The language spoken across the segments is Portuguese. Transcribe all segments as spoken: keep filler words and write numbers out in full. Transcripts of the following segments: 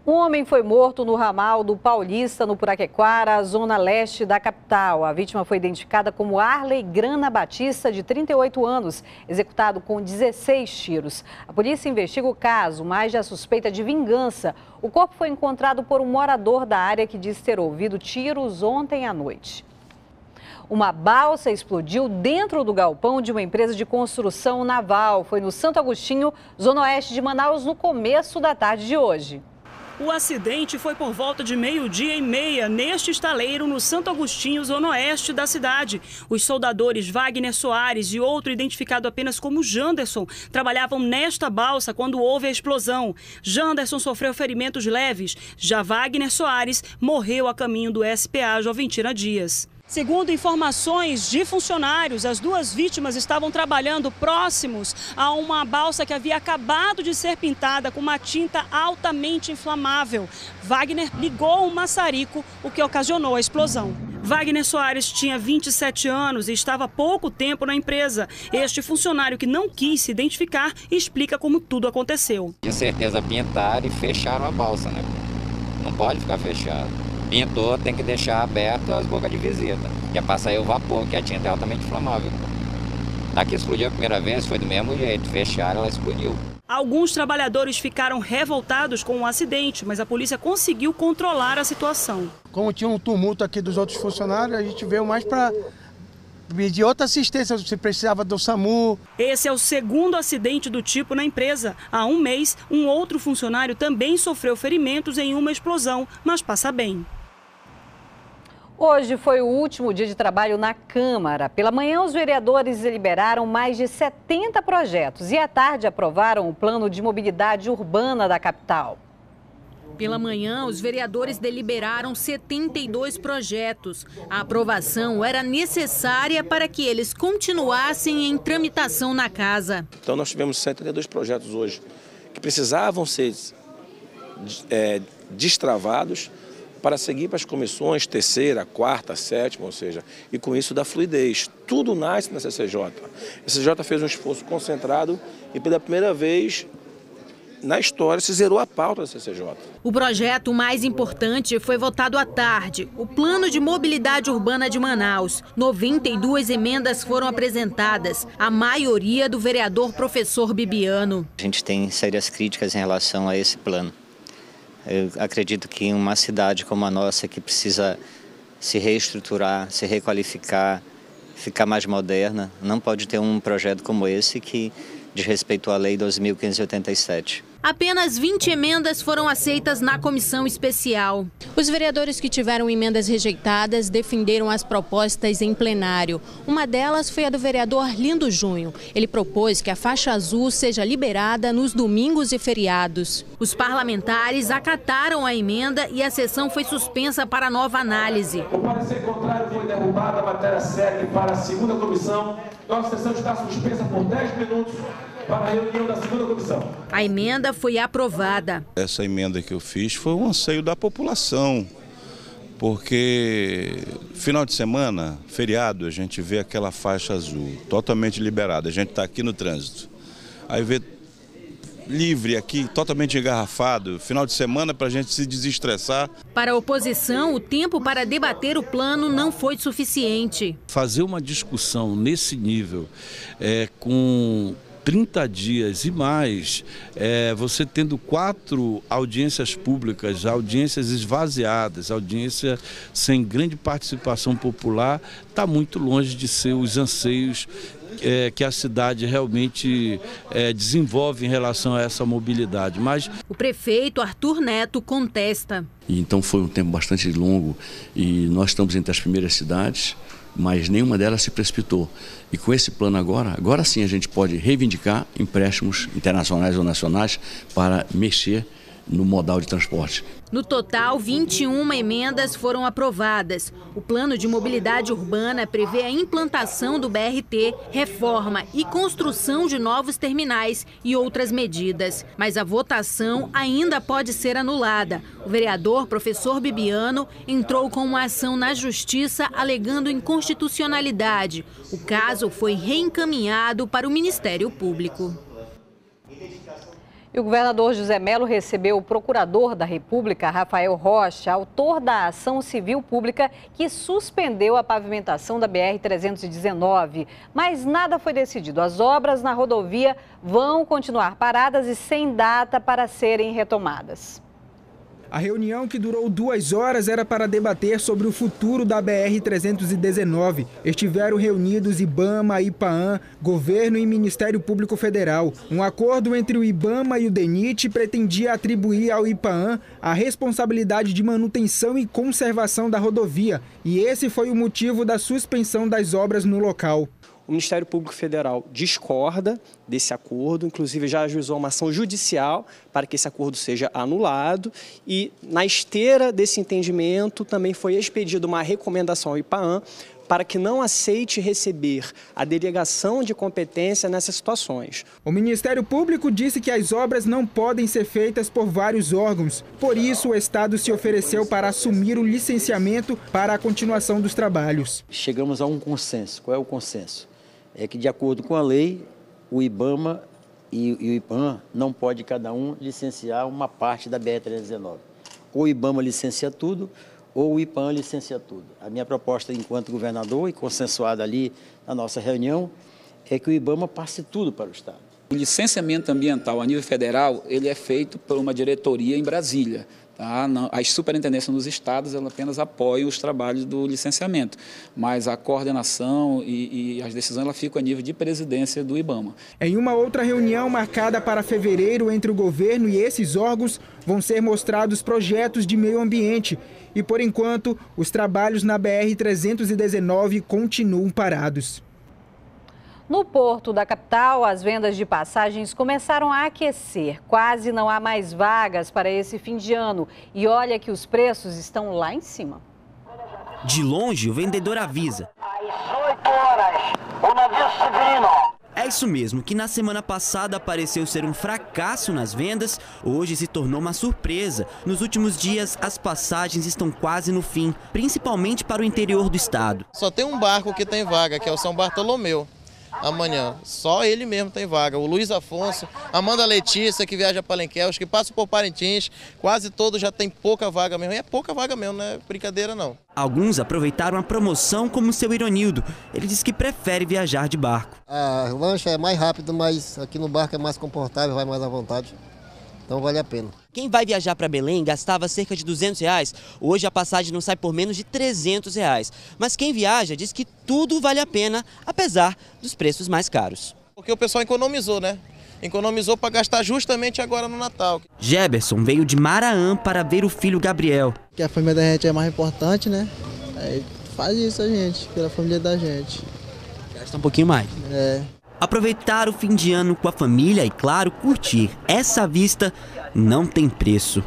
Um homem foi morto no ramal do Paulista, no Puraquequara, zona leste da capital. A vítima foi identificada como Arley Grana Batista, de trinta e oito anos, executado com dezesseis tiros. A polícia investiga o caso, mas já suspeita de vingança. O corpo foi encontrado por um morador da área que diz ter ouvido tiros ontem à noite. Uma balsa explodiu dentro do galpão de uma empresa de construção naval. Foi no Santo Agostinho, zona oeste de Manaus, no começo da tarde de hoje. O acidente foi por volta de meio-dia e meia neste estaleiro no Santo Agostinho, zona oeste da cidade. Os soldadores Wagner Soares e outro identificado apenas como Janderson trabalhavam nesta balsa quando houve a explosão. Janderson sofreu ferimentos leves. Já Wagner Soares morreu a caminho do S P A Joventina Dias. Segundo informações de funcionários, as duas vítimas estavam trabalhando próximos a uma balsa que havia acabado de ser pintada com uma tinta altamente inflamável. Wagner ligou um maçarico, o que ocasionou a explosão. Wagner Soares tinha vinte e sete anos e estava há pouco tempo na empresa. Este funcionário, que não quis se identificar, explica como tudo aconteceu. Com certeza pintaram e fecharam a balsa, né? Não pode ficar fechado. Pintou, tem que deixar aberto as bocas de visita, que é para sair o vapor, que a tinta é altamente inflamável. Aqui explodiu a primeira vez, foi do mesmo jeito, fecharam, ela explodiu. Alguns trabalhadores ficaram revoltados com o acidente, mas a polícia conseguiu controlar a situação. Como tinha um tumulto aqui dos outros funcionários, a gente veio mais para pedir outra assistência, se precisava do SAMU. Esse é o segundo acidente do tipo na empresa. Há um mês, um outro funcionário também sofreu ferimentos em uma explosão, mas passa bem. Hoje foi o último dia de trabalho na Câmara. Pela manhã, os vereadores deliberaram mais de setenta projetos e à tarde aprovaram o Plano de Mobilidade Urbana da capital. Pela manhã, os vereadores deliberaram setenta e dois projetos. A aprovação era necessária para que eles continuassem em tramitação na casa. Então nós tivemos setenta e dois projetos hoje que precisavam ser é, destravados para seguir para as comissões terceira, quarta, sétima, ou seja, e com isso dá fluidez. Tudo nasce na C C J. A C C J fez um esforço concentrado e pela primeira vez na história se zerou a pauta da C C J. O projeto mais importante foi votado à tarde, o Plano de Mobilidade Urbana de Manaus. noventa e duas emendas foram apresentadas, a maioria do vereador professor Bibiano. A gente tem sérias críticas em relação a esse plano. Eu acredito que uma cidade como a nossa, que precisa se reestruturar, se requalificar, ficar mais moderna, não pode ter um projeto como esse que diz respeito à Lei doze mil quinhentos e oitenta e sete. Apenas vinte emendas foram aceitas na comissão especial. Os vereadores que tiveram emendas rejeitadas defenderam as propostas em plenário. Uma delas foi a do vereador Lindo Junho. Ele propôs que a faixa azul seja liberada nos domingos e feriados. Os parlamentares acataram a emenda e a sessão foi suspensa para nova análise. O parecer contrário foi derrubado, a matéria segue para a segunda comissão. Nossa sessão está suspensa por dez minutos. Para a reunião da segunda comissão. A emenda foi aprovada. Essa emenda que eu fiz foi um anseio da população, porque final de semana, feriado, a gente vê aquela faixa azul totalmente liberada. A gente está aqui no trânsito, aí vê livre aqui, totalmente engarrafado, final de semana para a gente se desestressar. Para a oposição, o tempo para debater o plano não foi suficiente. Fazer uma discussão nesse nível, é, com trinta dias e mais, é, você tendo quatro audiências públicas, audiências esvaziadas, audiência sem grande participação popular, está muito longe de ser os anseios é, que a cidade realmente é, desenvolve em relação a essa mobilidade. Mas o prefeito Arthur Neto contesta. Então foi um tempo bastante longo e nós estamos entre as primeiras cidades, mas nenhuma delas se precipitou. E com esse plano agora, agora sim a gente pode reivindicar empréstimos internacionais ou nacionais para mexer no modal de transporte. No total, vinte e uma emendas foram aprovadas. O Plano de Mobilidade Urbana prevê a implantação do B R T, reforma e construção de novos terminais e outras medidas. Mas a votação ainda pode ser anulada. O vereador professor Bibiano entrou com uma ação na Justiça alegando inconstitucionalidade. O caso foi reencaminhado para o Ministério Público. E o governador José Mello recebeu o procurador da República, Rafael Rocha, autor da ação civil pública que suspendeu a pavimentação da B R trezentos e dezenove. Mas nada foi decidido. As obras na rodovia vão continuar paradas e sem data para serem retomadas. A reunião, que durou duas horas, era para debater sobre o futuro da B R trezentos e dezenove. Estiveram reunidos IBAMA, IPAAN, Governo e Ministério Público Federal. Um acordo entre o IBAMA e o DENIT pretendia atribuir ao IPAAN a responsabilidade de manutenção e conservação da rodovia. E esse foi o motivo da suspensão das obras no local. O Ministério Público Federal discorda desse acordo, inclusive já ajuizou uma ação judicial para que esse acordo seja anulado e, na esteira desse entendimento, também foi expedida uma recomendação ao IPAAN para que não aceite receber a delegação de competência nessas situações. O Ministério Público disse que as obras não podem ser feitas por vários órgãos. Por isso, o Estado se ofereceu para assumir o licenciamento para a continuação dos trabalhos. Chegamos a um consenso. Qual é o consenso? É que, de acordo com a lei, o IBAMA e o IPAAN não pode cada um licenciar uma parte da B R trezentos e dezenove. Ou o IBAMA licencia tudo, ou o IPAAN licencia tudo. A minha proposta, enquanto governador, e consensuada ali na nossa reunião, é que o IBAMA passe tudo para o Estado. O licenciamento ambiental a nível federal, ele é feito por uma diretoria em Brasília. Tá? As superintendências nos estados, elas apenas apoiam os trabalhos do licenciamento, mas a coordenação e, e as decisões ela ficam a nível de presidência do IBAMA. Em uma outra reunião marcada para fevereiro entre o governo e esses órgãos, vão ser mostrados projetos de meio ambiente. E, por enquanto, os trabalhos na B R trezentos e dezenove continuam parados. No porto da capital, as vendas de passagens começaram a aquecer. Quase não há mais vagas para esse fim de ano. E olha que os preços estão lá em cima. De longe, o vendedor avisa. Às oito horas, o navio Severino. É isso mesmo, que na semana passada pareceu ser um fracasso nas vendas, hoje se tornou uma surpresa. Nos últimos dias, as passagens estão quase no fim, principalmente para o interior do estado. Só tem um barco que tem vaga, que é o São Bartolomeu. Amanhã, só ele mesmo tem vaga. O Luiz Afonso, Amanda Letícia, que viaja para Lenquel, que passa por Parintins, quase todos já tem pouca vaga mesmo. E é pouca vaga mesmo, não é brincadeira não. Alguns aproveitaram a promoção, como o seu Ironildo. Ele diz que prefere viajar de barco. A lancha é mais rápido, mas aqui no barco é mais confortável, vai mais à vontade. Então vale a pena. Quem vai viajar para Belém gastava cerca de duzentos reais. Hoje a passagem não sai por menos de trezentos reais. Mas quem viaja diz que tudo vale a pena, apesar dos preços mais caros. Porque o pessoal economizou, né? Economizou para gastar justamente agora no Natal. Geberson veio de Maraã para ver o filho Gabriel. Que a família da gente é mais importante, né? Aí faz isso a gente, pela família da gente. Gasta um pouquinho mais. É. Aproveitar o fim de ano com a família e, claro, curtir. Essa vista não tem preço.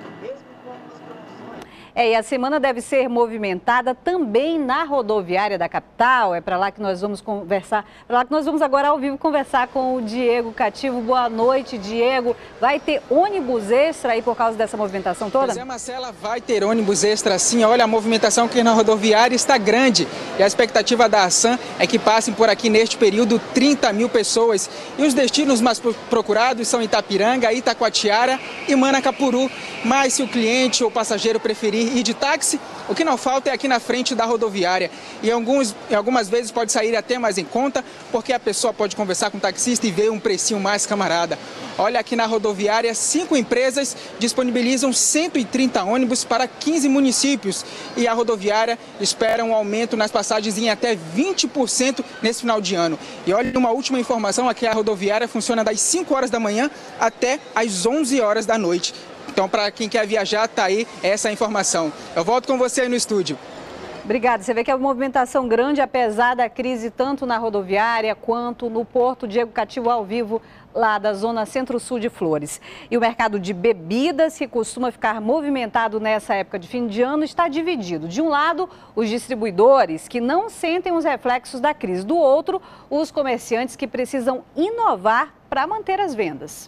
É, e a semana deve ser movimentada também na rodoviária da capital. É para lá que nós vamos conversar. Para lá que nós vamos agora ao vivo conversar com o Diego Cativo. Boa noite, Diego. Vai ter ônibus extra aí por causa dessa movimentação toda? Pois é, Marcela, vai ter ônibus extra sim. Olha, a movimentação aqui na rodoviária está grande. E a expectativa da ASAN é que passem por aqui neste período trinta mil pessoas. E os destinos mais procurados são Itapiranga, Itacoatiara e Manacapuru. Mas se o cliente ou passageiro preferir ir de táxi, o que não falta é aqui na frente da rodoviária. E alguns, algumas vezes pode sair até mais em conta, porque a pessoa pode conversar com o taxista e ver um precinho mais camarada. Olha, aqui na rodoviária, cinco empresas disponibilizam cento e trinta ônibus para quinze municípios. E a rodoviária espera um aumento nas passagens em até vinte por cento nesse final de ano. E olha, uma última informação, aqui a rodoviária funciona das cinco horas da manhã até às onze horas da noite. Então, para quem quer viajar, tá aí essa informação. Eu volto com você aí no estúdio. Obrigada. Você vê que é uma movimentação grande, apesar da crise, tanto na rodoviária quanto no porto. Diego Cativo ao vivo, lá da zona centro-sul de Flores. E o mercado de bebidas, que costuma ficar movimentado nessa época de fim de ano, está dividido. De um lado, os distribuidores, que não sentem os reflexos da crise. Do outro, os comerciantes, que precisam inovar para manter as vendas.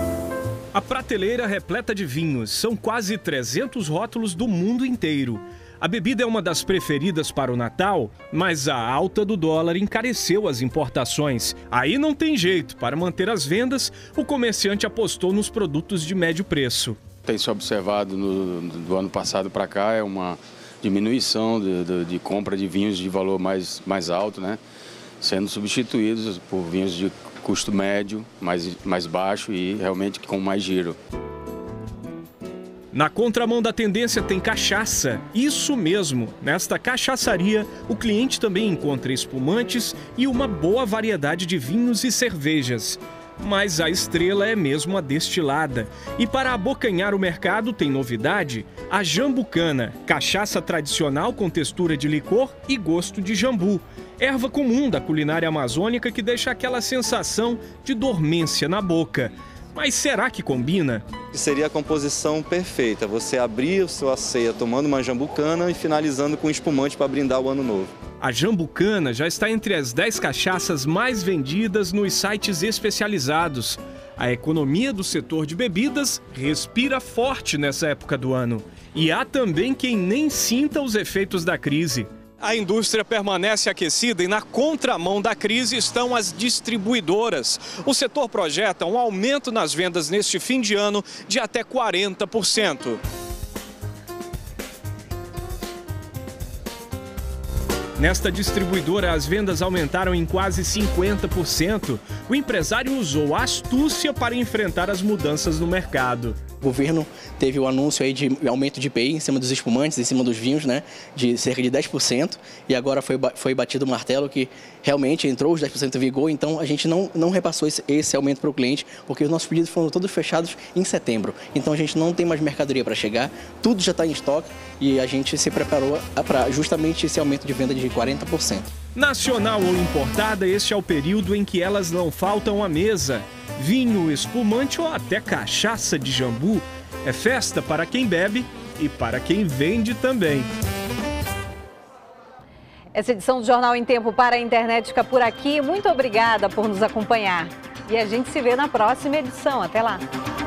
A prateleira repleta de vinhos, são quase trezentos rótulos do mundo inteiro. A bebida é uma das preferidas para o Natal, mas a alta do dólar encareceu as importações. Aí não tem jeito. Para manter as vendas, o comerciante apostou nos produtos de médio preço. Tem se observado no, do ano passado para cá é uma diminuição de, de, de compra de vinhos de valor mais, mais alto, né? Sendo substituídos por vinhos de custo médio, mais, mais baixo e realmente com mais giro. Na contramão da tendência tem cachaça. Isso mesmo. Nesta cachaçaria, o cliente também encontra espumantes e uma boa variedade de vinhos e cervejas. Mas a estrela é mesmo a destilada. E para abocanhar o mercado tem novidade: a jambucana, cachaça tradicional com textura de licor e gosto de jambu. Erva comum da culinária amazônica que deixa aquela sensação de dormência na boca. Mas será que combina? Seria a composição perfeita, você abrir a sua ceia tomando uma jambucana e finalizando com espumante para brindar o ano novo. A jambucana já está entre as dez cachaças mais vendidas nos sites especializados. A economia do setor de bebidas respira forte nessa época do ano. E há também quem nem sinta os efeitos da crise. A indústria permanece aquecida e na contramão da crise estão as distribuidoras. O setor projeta um aumento nas vendas neste fim de ano de até quarenta por cento. Nesta distribuidora, as vendas aumentaram em quase cinquenta por cento. O empresário usou a astúcia para enfrentar as mudanças no mercado. O governo teve o anúncio aí de aumento de I P I em cima dos espumantes, em cima dos vinhos, né, de cerca de dez por cento. E agora foi, foi batido o martelo que realmente entrou os dez por cento em vigor. Então a gente não, não repassou esse, esse aumento para o cliente, porque os nossos pedidos foram todos fechados em setembro. Então a gente não tem mais mercadoria para chegar, tudo já está em estoque e a gente se preparou para justamente esse aumento de venda de quarenta por cento. Nacional ou importada, este é o período em que elas não faltam à mesa. Vinho, espumante ou até cachaça de jambu. É festa para quem bebe e para quem vende também. Essa edição do Jornal em Tempo para a Internet fica por aqui. Muito obrigada por nos acompanhar. E a gente se vê na próxima edição. Até lá!